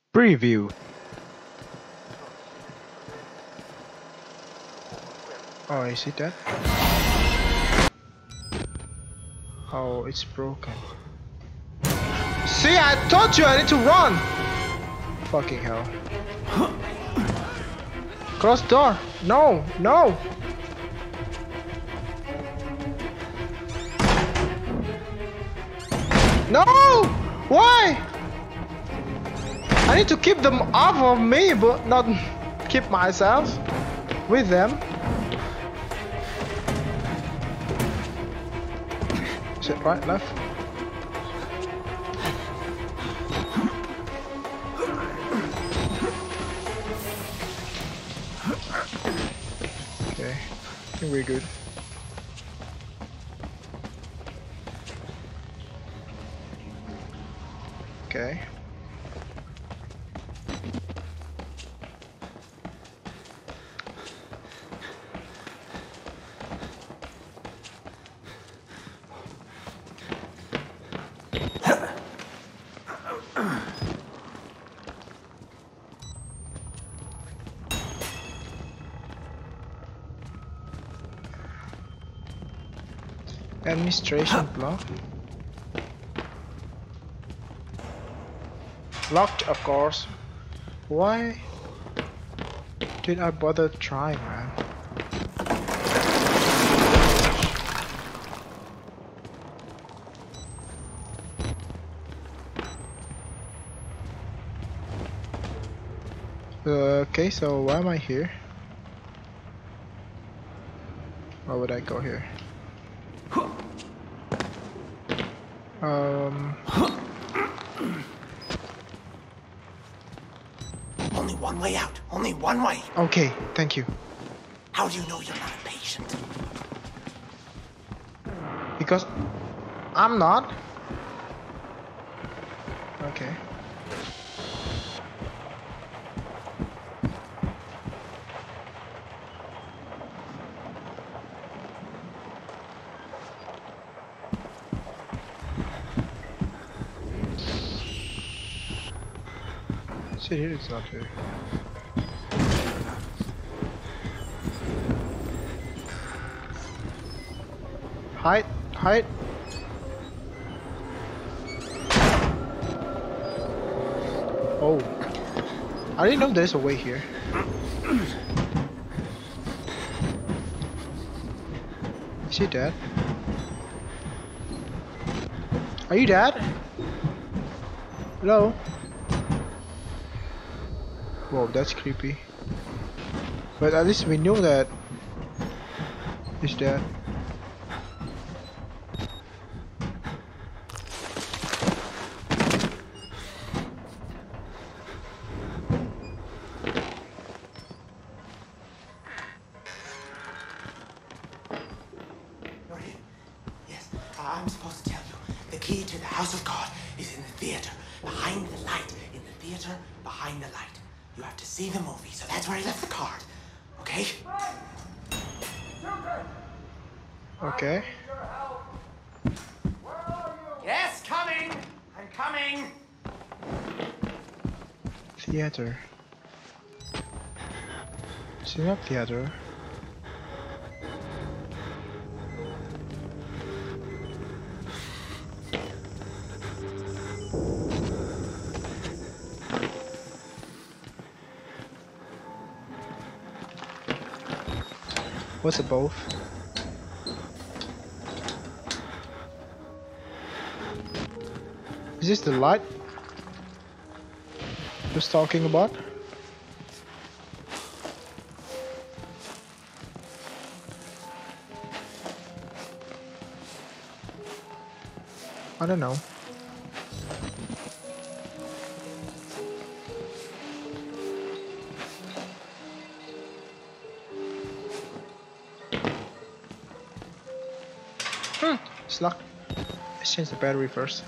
Preview. Oh, I see that. Oh, it's broken. See, I told you I need to run! Fucking hell. Close door! No! No! No! Why? I need to keep them off of me, but not keep myself with them. Is it right, left? Okay, I think we're good. Okay. Administration block. Locked, of course. Why did I bother trying, man? Okay, so why am I here? Why would I go here? Only one way out. Only one way. Okay, thank you. How do you know you're not a patient? Because I'm not. Okay. See here, it's not here. Hide, hide. Oh, I didn't know there's a way here. Is he dead? Are you dead? Hello? Whoa, that's creepy. But at least we know that he's dead. Yes, I'm supposed to tell you. The key to the house of God is in the theater, behind the light. In the theater, behind the light. You have to see the movie, so that's where I left the card. Okay? Okay. Yes, coming! I'm coming! Theater. It's not theater. What's it both? Is this the light was talking about? I don't know. It's locked. Let's change the battery first.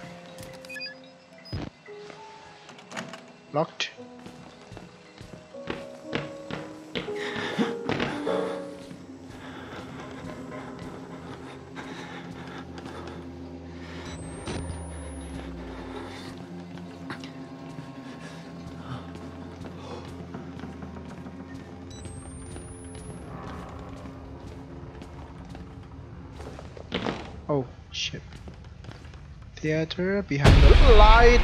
Locked. Shit. Theater behind the light.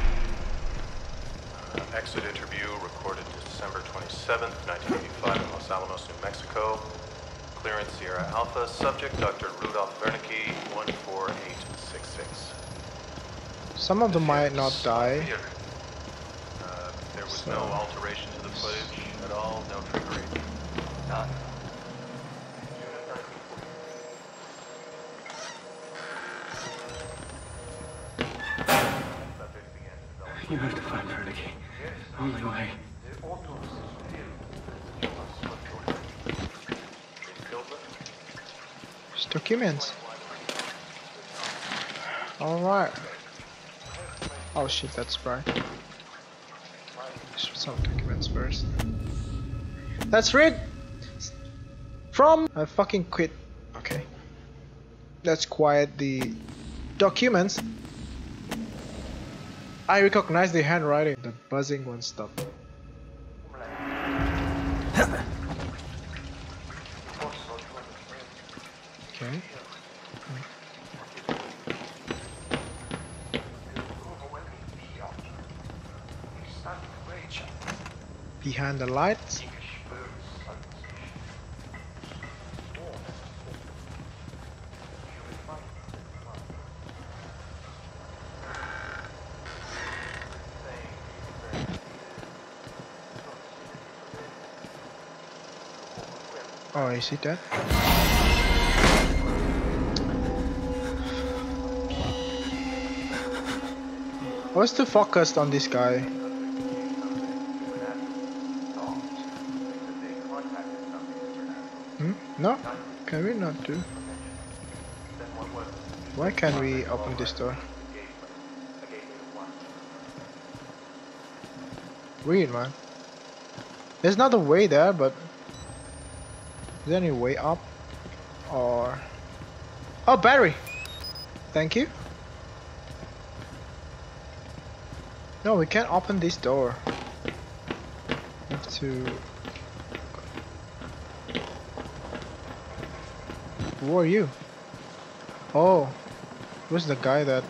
Exit interview recorded December 27th, 1985 in Los Alamos, New Mexico. Clearance Sierra Alpha. Subject Dr. Rudolph Wernicke, 14866. Some of them might not die. There was no alteration to the footage at all, no trickery. None. You have to find Wernicke. Only way. Just documents. Alright. Oh shit, that's right. Some documents first. Let's read from I fucking quit. Okay. Let's quiet the documents. I recognize the handwriting. The buzzing won't stop. Okay. Behind the lights. Oh, is he dead? I was too focused on this guy. No? Can we not do? Why can't we open this door? Weird, man. There's not a way there, but is there any way up? Or... Oh, battery! Thank you. No, we can't open this door. We have to... Who are you? Oh, who's the guy that...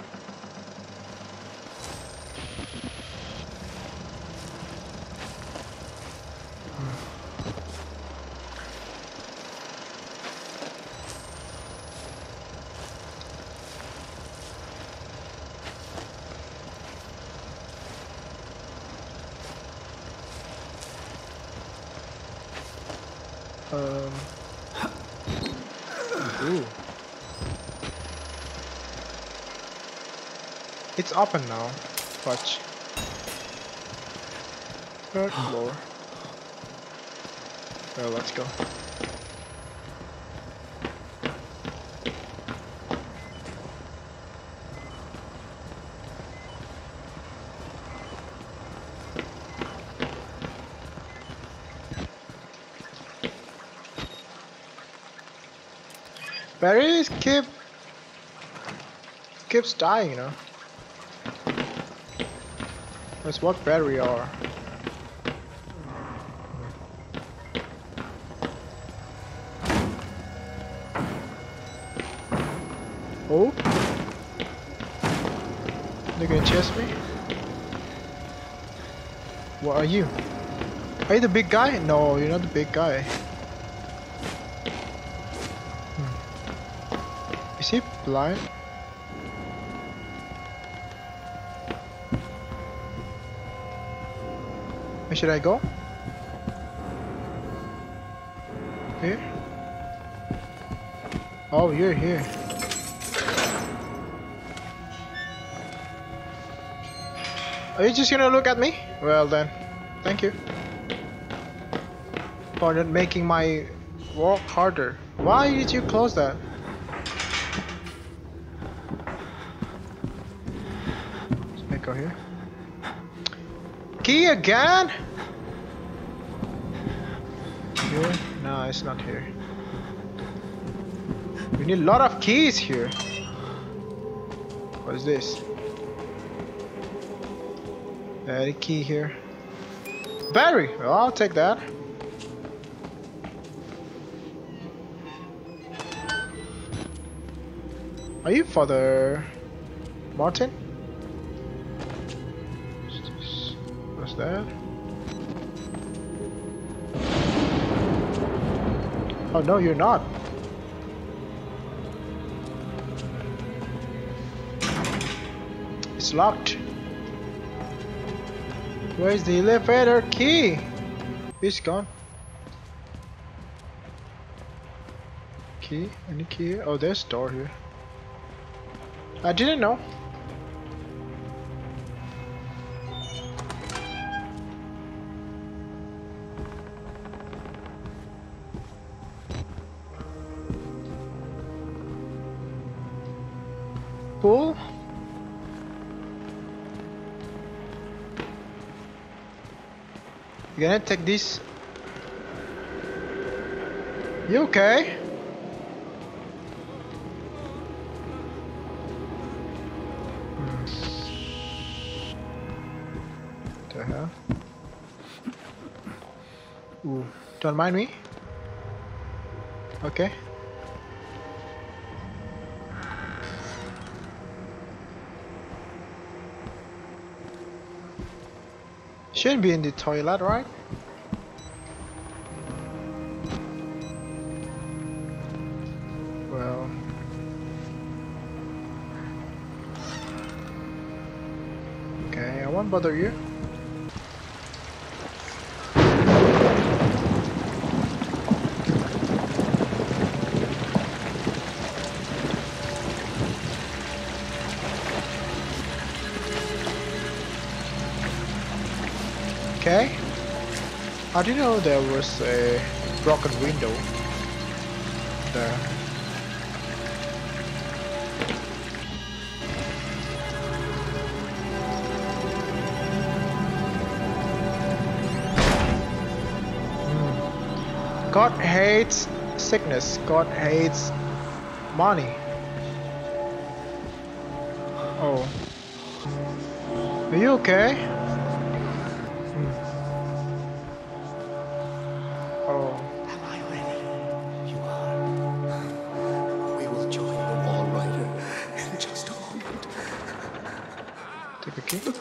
Ooh. It's open now. Watch. Third floor. Well, let's go. Barry keeps dying, you know. That's what Barry are. Oh, they're gonna chase me. What are you? Are you the big guy? No, you're not the big guy. Is he blind? Where should I go? Here? Oh, you're here. Are you just gonna look at me? Well then, thank you for not making my work harder. Why did you close that? Let's go here. Key again? Here? No, it's not here. We need a lot of keys here. What is this? Any key here? Battery! Well, I'll take that. Are you Father Martin? What's that? Oh no, you're not. It's locked. Where's the elevator key? It's gone. Key? Any key? Oh, there's a door here. I didn't know. Pool? You gonna take this? You okay? The hell? Ooh, don't mind me. Okay. Shouldn't be in the toilet, right? Well. Okay, I won't bother you. Okay. I didn't know there was a broken window there. God hates sickness. God hates money. Oh. Are you okay? Oh. Am I ready? You are. We will join the Wall Rider in just a moment. Take a key.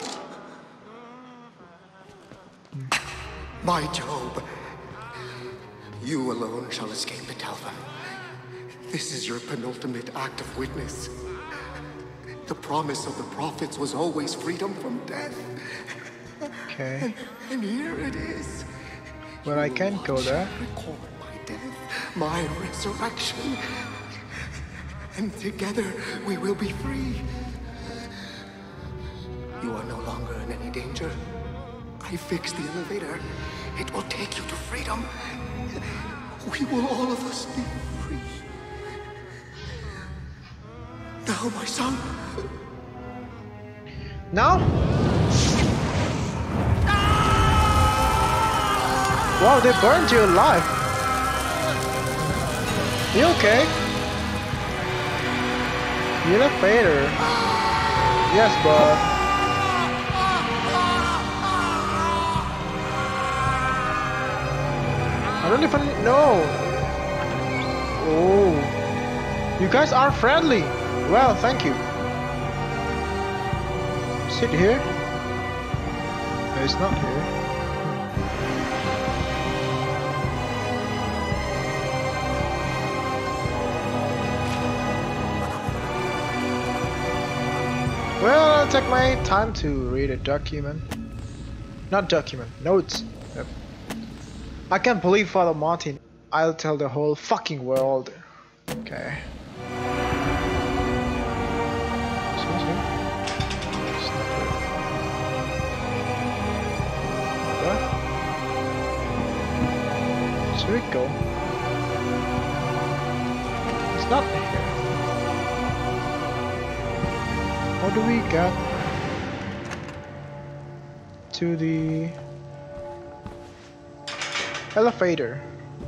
My Job, you alone shall escape the Talva. This is your penultimate act of witness. The promise of the prophets was always freedom from death. Okay. And here it is. Well, I can't go there. Record my death, my resurrection. And together we will be free. You are no longer in any danger. I fixed the elevator. It will take you to freedom. We will all of us be free. Now, my son. Now? Wow, they burned you alive. You okay? The elevator. Yes, but I don't even know. Oh, you guys are friendly. Well, thank you. Sit here. No, it's not here. Well, I'll take my time to read a document. Not document, notes. Yep. I can't believe Father Martin. I'll tell the whole fucking world. Okay. Should we go? It's not here. How do we get to the elevator?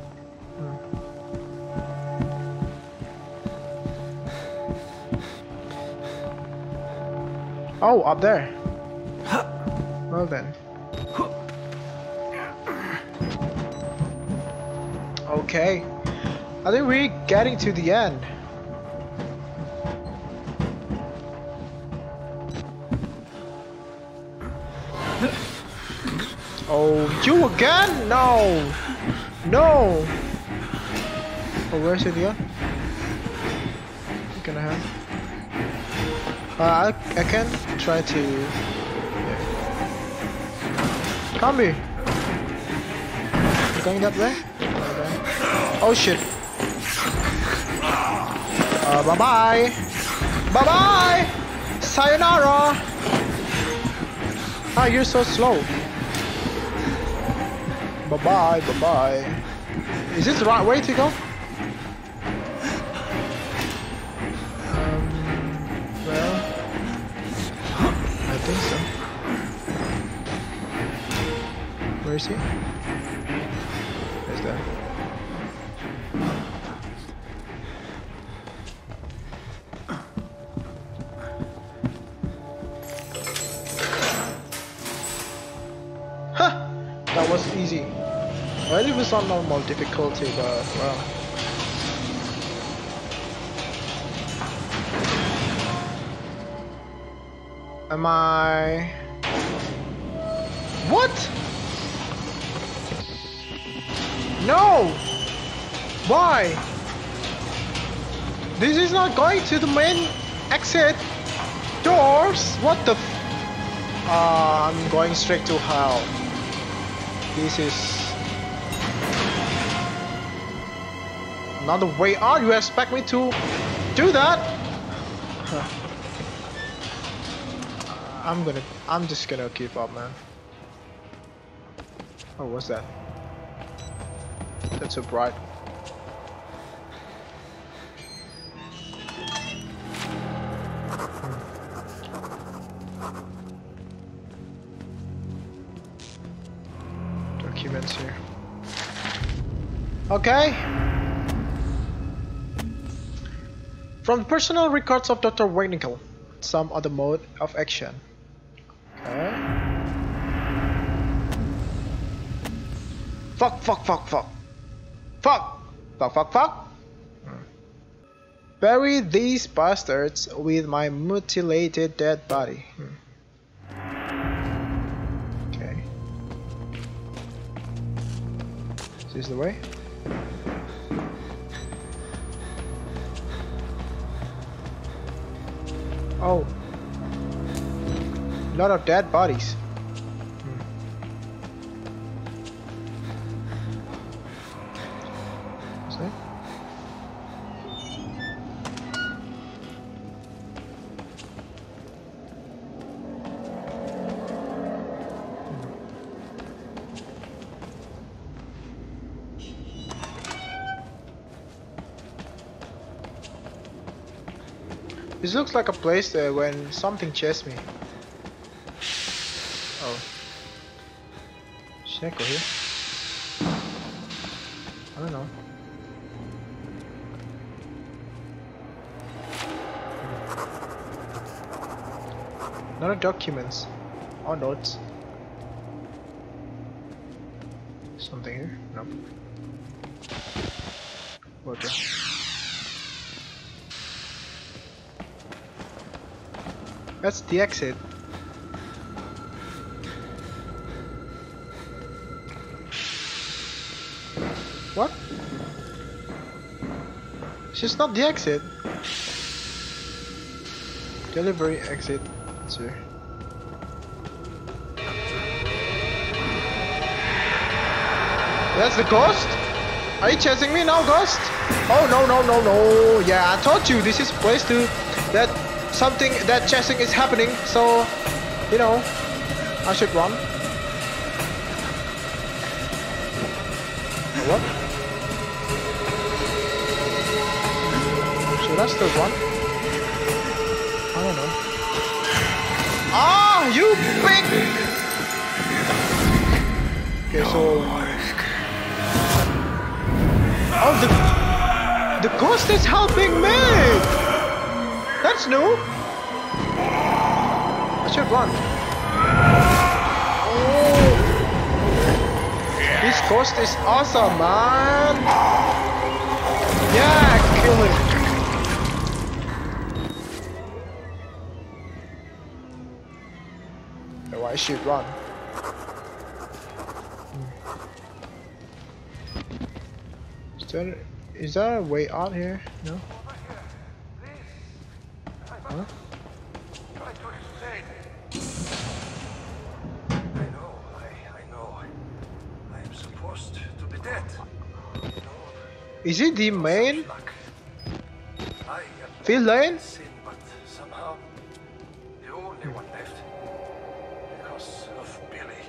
Oh, up there. Well then. Okay. I think we're getting to the end. Oh, you again? No! No! Oh, where's it again? What can I have? I can try to... Yeah. Come here! You going that way? Okay. Oh shit! Bye-bye! Bye-bye! Sayonara! Ah, you're so slow. Bye-bye, bye-bye. Is this the right way to go? Well... I think so. Where is he? Where's that? That was easy. Well, it was on normal difficulty, but well. Am I... What? No! Why? This is not going to the main exit doors. What the f... I'm going straight to hell. This is not the way out. You expect me to do that? I'm just gonna give up, man. Oh, what's that? That's so bright. Documents here. Okay. From the personal records of Dr. Wagnickel, some other mode of action. Okay. Fuck. Bury these bastards with my mutilated dead body. Okay. Is this the way? Oh. A lot of dead bodies. See? This looks like a place there when something chased me. Oh. Should I go here? I don't know. Not documents or notes. Something here? Nope. Okay. That's the exit. What? It's just not the exit. Delivery exit. It's here. That's the ghost? Are you chasing me now, ghost? Oh no. Yeah, I told you this is a place to that something that chasing is happening, so you know I should run. What? Should I still run? I don't know. Ah, you big! Okay, so... Oh, the ghost is helping me! That's new! I should run. Oh! This ghost is awesome, man! Yeah, kill him! I should run. Is there a way out here? No? Huh? Try to explain. I know. I am supposed to be dead. No, Is it the main luck. I am villain? sin, but somehow the only one left. Because of Billy.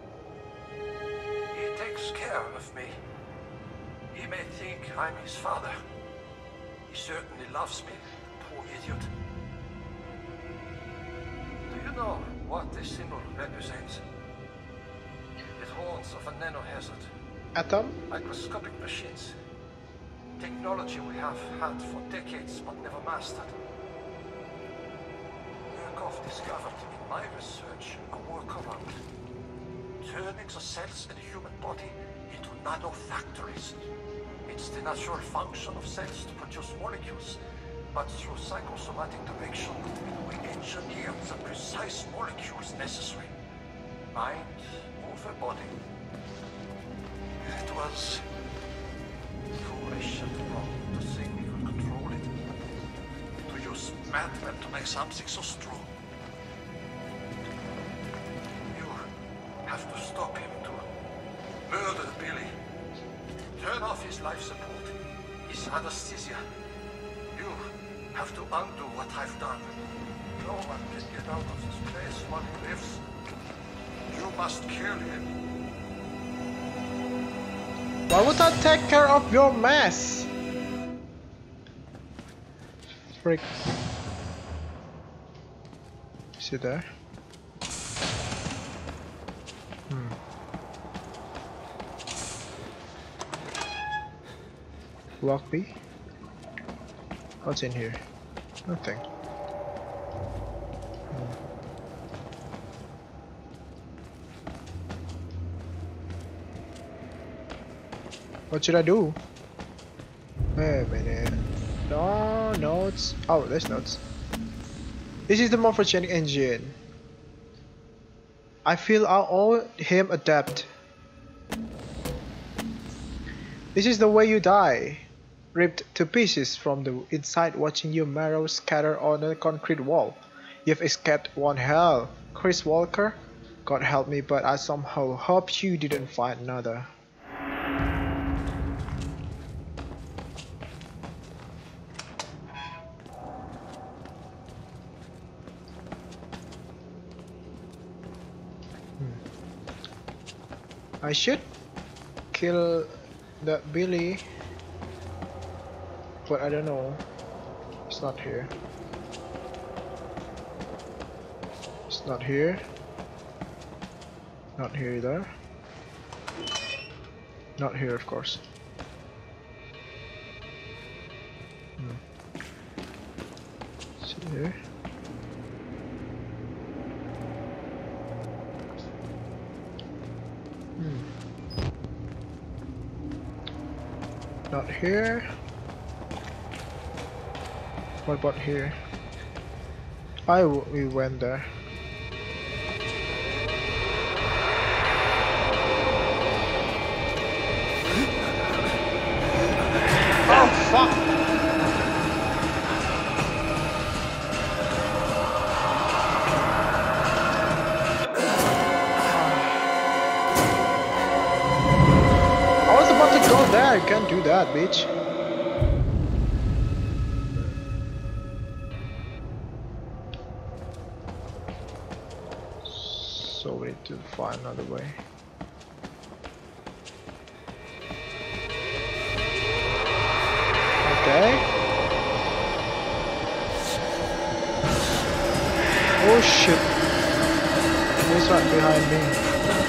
He takes care of me. He may think I'm his father. He certainly loves me, poor idiot. Do you know what this symbol represents? It warns of a nanohazard. Atom? Microscopic machines. Technology we have had for decades but never mastered. Murkoff discovered in my research a workaround. Turning the cells in the human body into nanofactories. It's the natural function of cells to produce molecules, but through psychosomatic direction, we engineer the precise molecules necessary. Mind over body. It was foolish and wrong to think we could control it. To use madmen to make something so strong. You have to stop him, to murder Billy. Turn off his life support, his anesthesia. You have to undo what I've done. No one can get out of this place while he lives. You must kill him. Why would I take care of your mess? Freak. Is he there? Block B? What's in here? Nothing. What should I do? Wait a minute. No notes. Oh, there's notes. This is the morphogenic engine. I feel I owe him a debt. This is the way you die. Ripped to pieces from the inside, watching your marrow scatter on a concrete wall. You've escaped one hell, Chris Walker. God help me, but I somehow hope you didn't find another. I should kill that Billy, but I don't know. It's not here. It's not here. Not here either. Not here, of course. Is it here? Not here. What about here? We went there. Oh fuck! I was about to go there. You can't do that, bitch. So we need to find another way. Okay. Oh shit. He's right behind me.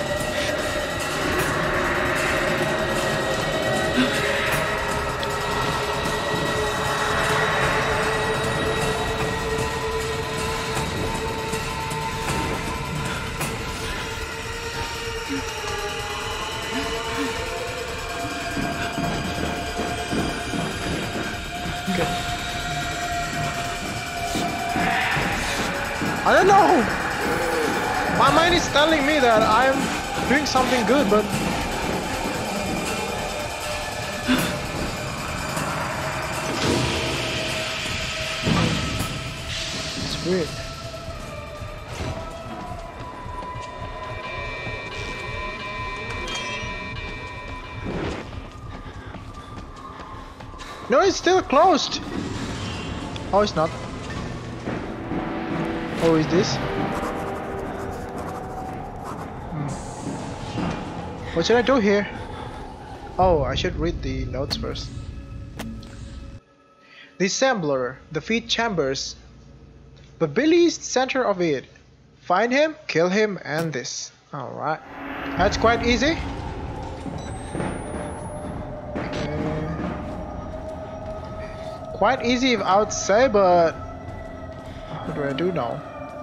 I don't know. My mind is telling me that I'm doing something good, but Weird. No, it's still closed. Oh, it's not. Oh, is this? What should I do here? Oh, I should read the notes first. The assembler, the feed chambers. But Billy is the center of it. Find him, kill him, and this. Alright. That's quite easy. Okay. Quite easy, I would say, but what do I do now?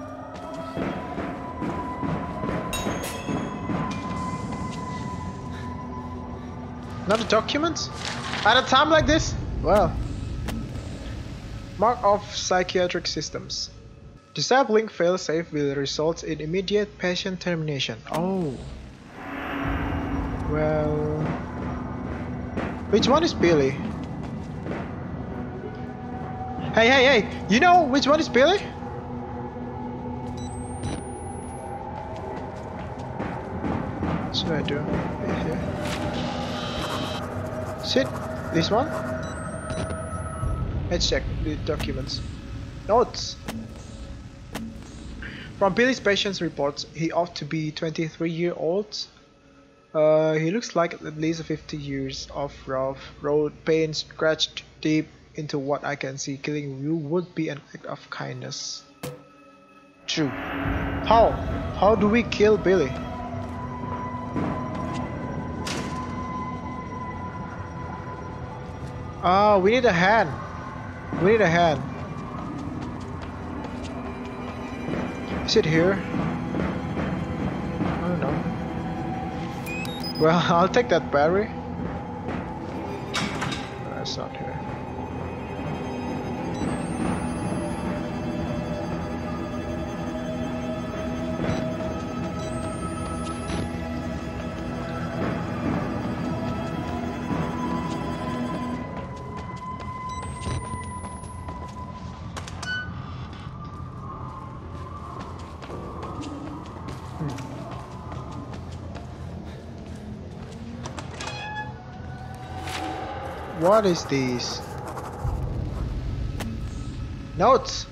Not a document? At a time like this? Well. Mark of psychiatric systems. Disabling failsafe will result in immediate patient termination. Oh. Well. Which one is Billy? Hey! You know which one is Billy? What should I do? Here. Sit. This one? Let's check the documents. Notes. From Billy's patient's reports, he ought to be 23-year-old. He looks like at least 50 years of rough road pain scratched deep into what I can see. Killing you would be an act of kindness. True. How? How do we kill Billy? Ah, we need a hand. We need a hand. Is it here? I don't know. Well, I'll take that battery. That's not here. What is this? Notes.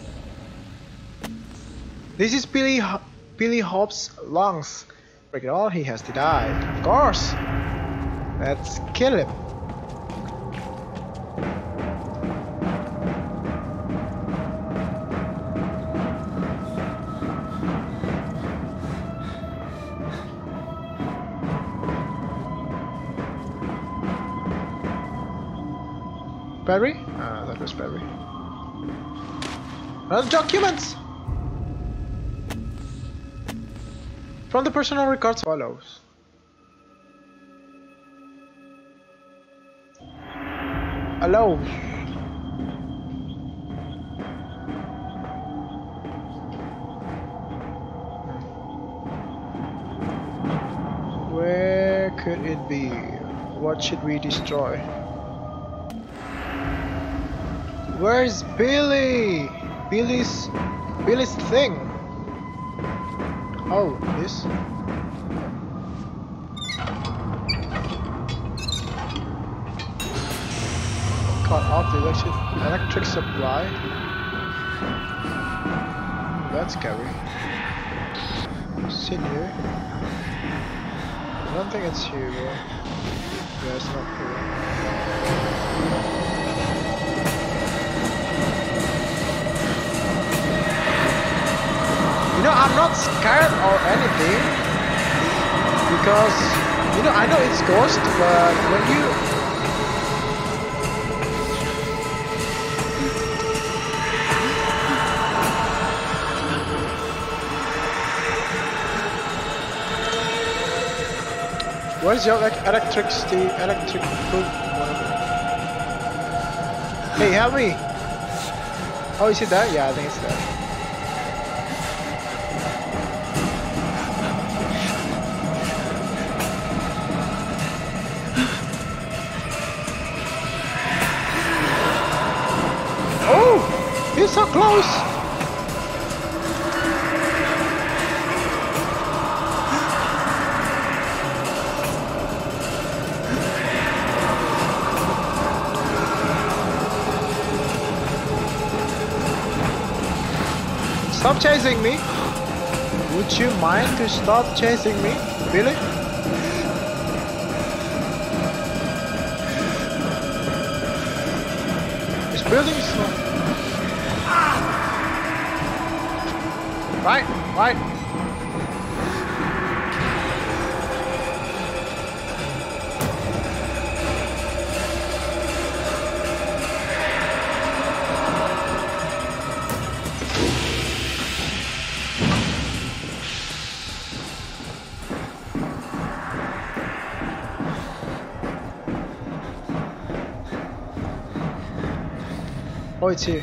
This is Billy Hope's lungs. Break it all, he has to die. Of course. Let's kill him. Barry? Ah, that was Barry. Another documents! From the personal records follows. Hello. Where could it be? What should we destroy? Where's Billy? Billy's thing. Oh, this. Cut off the electric supply. That's scary. Sit here. I don't think it's here, bro. Yeah, it's not here. You know, I'm not scared or anything, because, you know, I know it's ghost, but when you... Where's your electric food? Hey, help me! Oh, is it there? Yeah, I think it's there. He's so close! stop chasing me? Would you mind to stop chasing me, Billy? This building is slow. Right. Oh, it's here.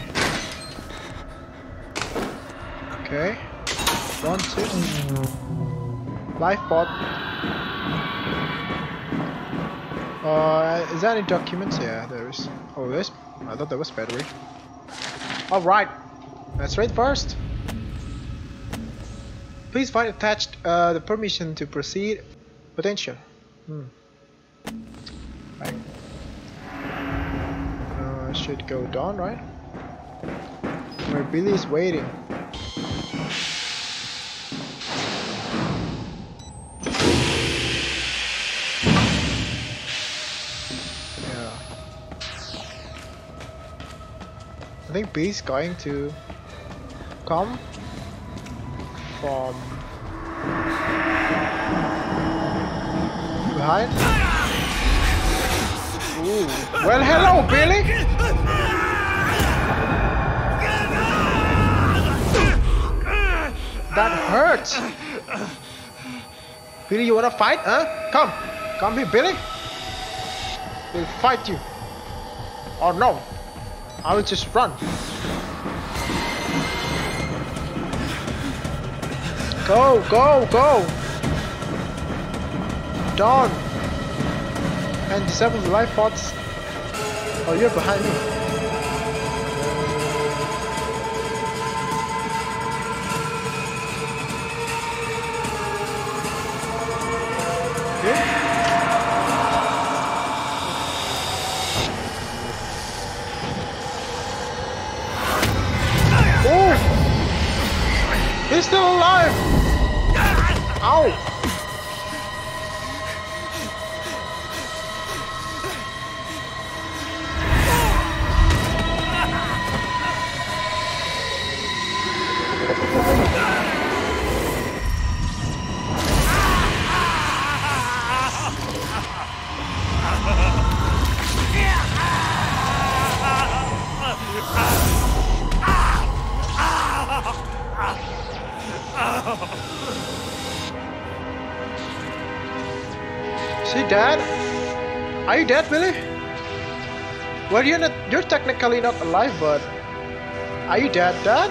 Okay. 1, 2. Life pod. Is there any documents? Yeah, there is. Oh, this. I thought there was battery. All right. Let's read first. Please find attached the permission to proceed. Potential. Right. Should go down, right? Where Billy is waiting. Yeah. I think Billy's going to come from behind. Ooh. Well, hello, Billy. That hurts. Billy, you wanna fight, huh? Come here, Billy. We'll fight you. Oh no, I will just run. Go. Down. And disable the life pods. Oh, you're behind me. Okay. Oh! He's still alive! Ow! Is he dead? Are you dead, Billy? Well, you're technically not alive, but are you dead, Dad?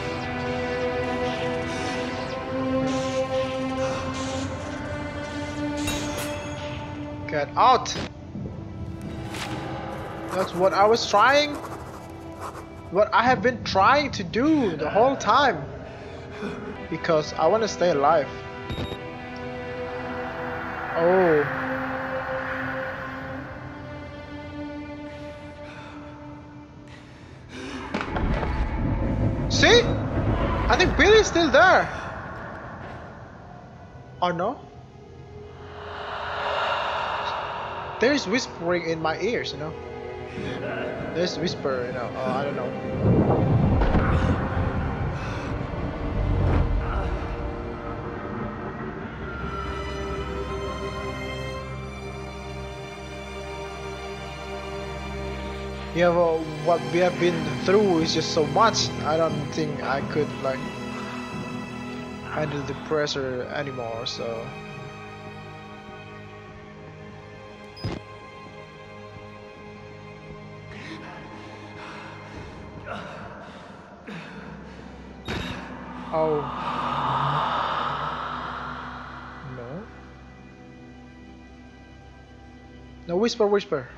Get out! That's what I was trying. What I have been trying to do the whole time. Because I want to stay alive. Oh. See? I think Billy's still there. Oh no? There's whispering in my ears, you know. There's whisper, you know. Oh, I don't know. Yeah, well, what we have been through is just so much. I don't think I could like handle the pressure anymore, so. Oh. No. No, whisper.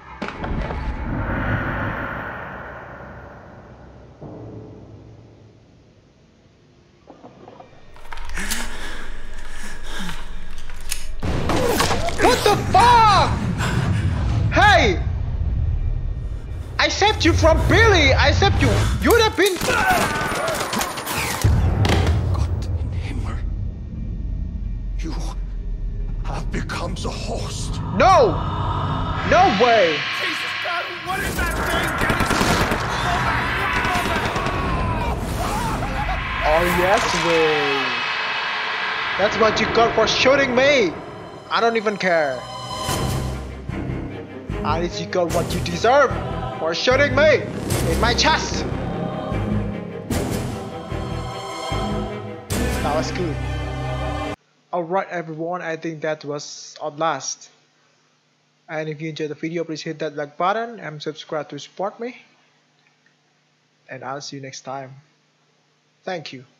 What the fuck? Hey! I saved you from Billy! I saved you! You would have been... becomes a host. No! No way! Jesus God, what is that thing? Oh yes way! That's what you got for shooting me! I don't even care. At least you got what you deserve for shooting me in my chest! That was good. Alright everyone, I think that was Outlast. And if you enjoyed the video, please hit that like button and subscribe to support me. And I'll see you next time. Thank you.